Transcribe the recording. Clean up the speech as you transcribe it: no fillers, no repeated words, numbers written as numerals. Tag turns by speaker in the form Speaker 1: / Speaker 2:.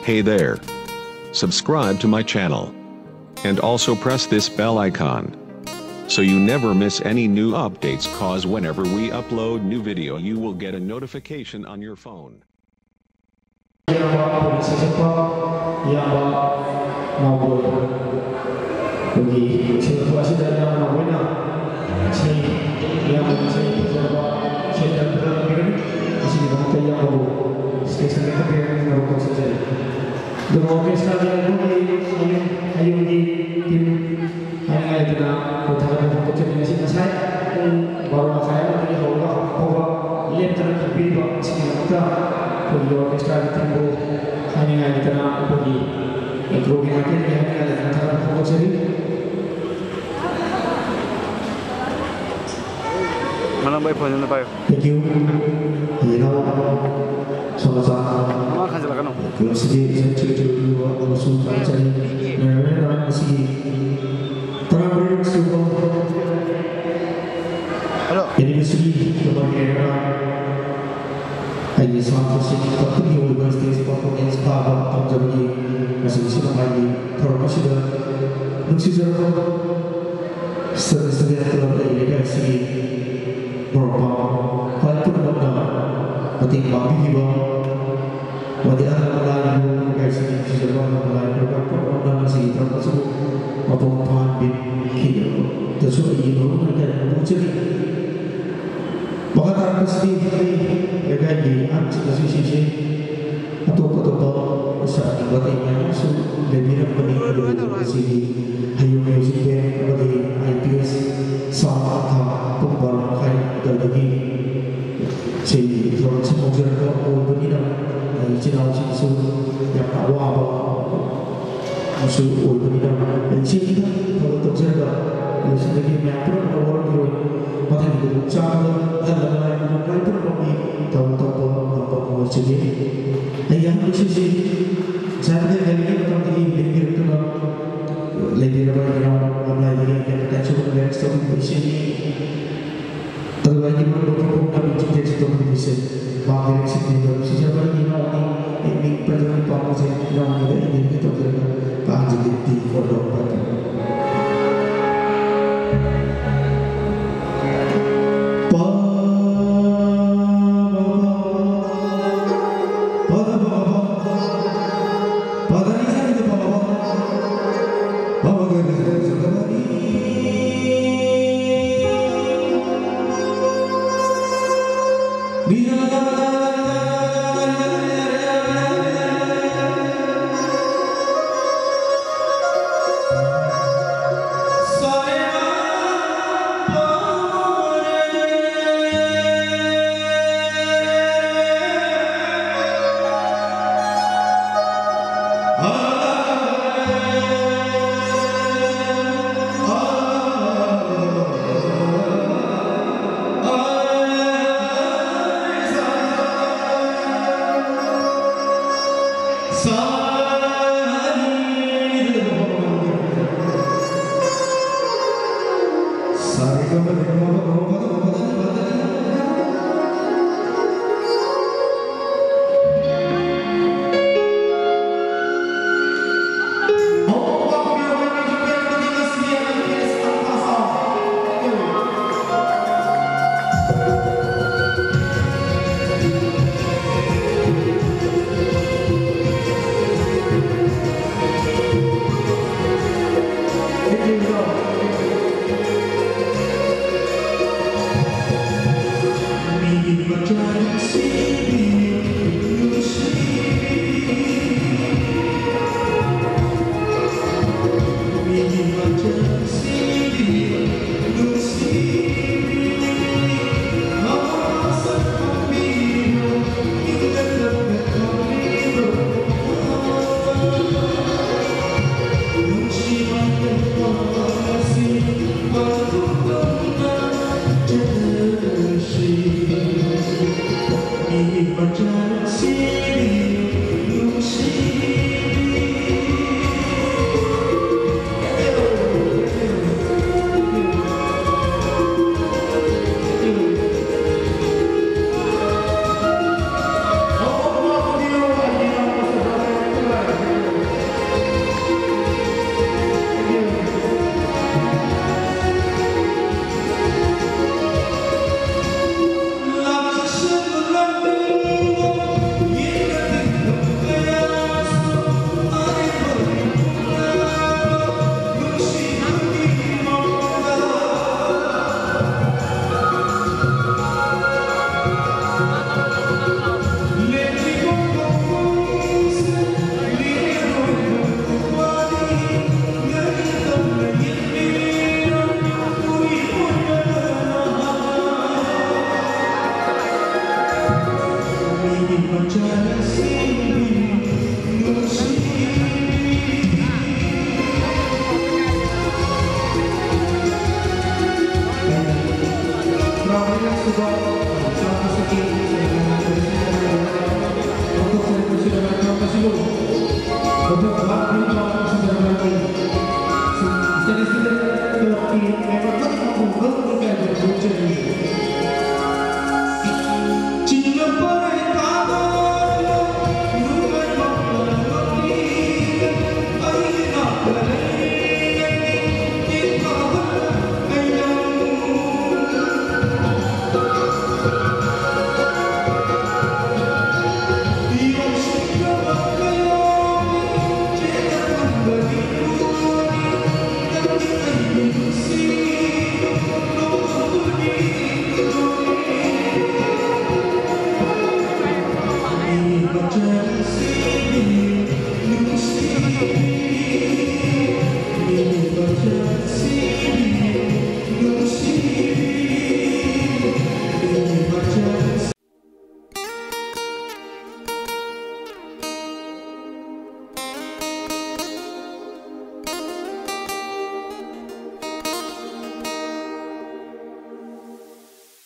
Speaker 1: Hey there. Subscribe to my channel. And also press this bell icon, so you never miss any new updates, cause whenever we upload new video you will get a notification on your phone.
Speaker 2: Mana baik phone na tayo.
Speaker 3: Thank you. Sama-sama.
Speaker 2: Mga kansilakan no.
Speaker 3: Sige, saya cuci kalau sudah cari. Mereka masih terang sudah.
Speaker 2: Halo.
Speaker 3: Jadi mesti kemudian ini suatu situasi tapi universitas performance power tahun jadi masih lagi terus sudah masih sedang dalam edukasi berapa hal pun ada penting bagi kita wajah dalam edukasi sudah dalam berapa masih terus apa pun kita terus ini mereka mencari bahkan pasti mereka di sisi atau usaha buat ini so lebih penting dari sini hayu music band dari IPS sama pembawa kai dari si from semoga ke ini dan channel si yang awal musuh ini dan sini kalau terjaga sedikit macam orang orang macam itu cara dalam itu kami tahu-tahu apa saja. Yang khusus saya dari tadi lebih itu lebih ramai lagi kita cuba dengan stabilisasi terlebih untuk kami juga stabilisasi bagi sekitar siapa ini perjalanan panas yang ini kita berikan panjang di kodok batu. Untuk waktu yang sudah berlalu, istana-istana tetapi memang tak mampu mengumpulkan dan mencari. Cinta perintahkan, bukan memperlukan aina berani kita beraina. Yang sudah Just